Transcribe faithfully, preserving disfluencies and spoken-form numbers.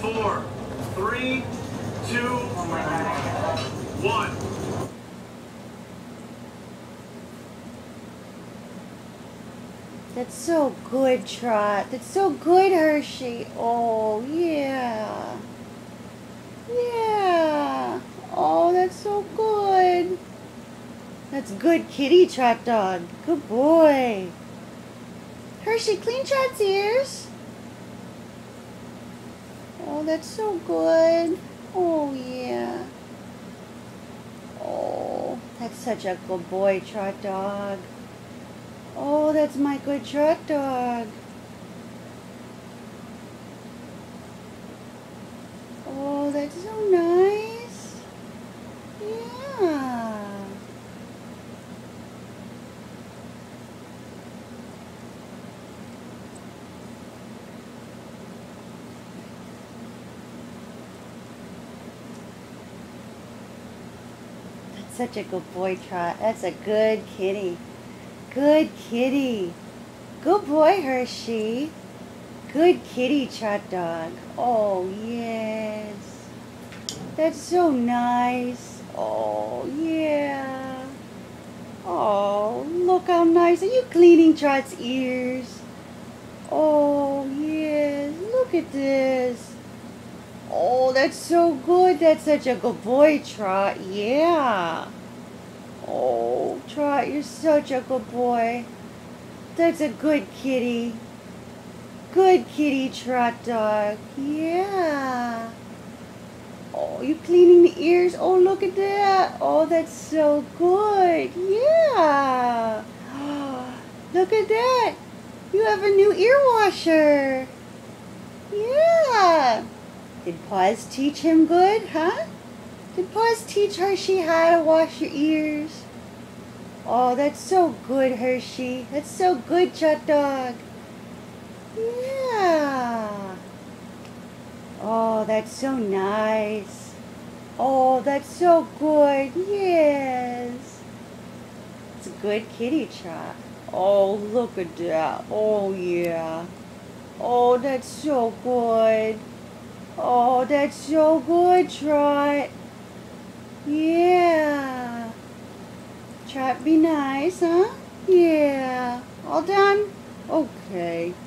four, three, two, one. That's so good, Trot. That's so good, Hershey. Oh, yeah. Yeah. Oh, that's so good. That's good kitty, Trot Dog. Good boy. Hershey, clean Trot's ears. Oh, that's so good. Oh, yeah. Oh, that's such a good boy, Trot Dog. Oh, that's my good Trot Dog. Oh, that's so nice. Yeah. That's such a good boy, Trot. That's a good kitty. Good kitty. Good boy, Hershey. Good kitty, Trot Dog. Oh, yes. That's so nice. Oh, yeah. Oh, look how nice. Are you cleaning Trot's ears? Oh, yes. Look at this. Oh, that's so good. That's such a good boy, Trot. Yeah. Oh, Trot, you're such a good boy. That's a good kitty. Good kitty, Trot Dog. Yeah. Oh, you cleaning the ears? Oh, look at that. Oh, that's so good. Yeah. Look at that. You have a new ear washer. Yeah. Did Paws teach him good, huh? Did Paws teach Hershey how to wash your ears? Oh, that's so good, Hershey. That's so good, Trot Dog. Yeah. Oh, that's so nice. Oh, that's so good. Yes. It's a good kitty, Trot. Oh, look at that. Oh, yeah. Oh, that's so good. Oh, that's so good, Trot. Yeah. Trot, be nice, huh? Yeah. All done? Okay.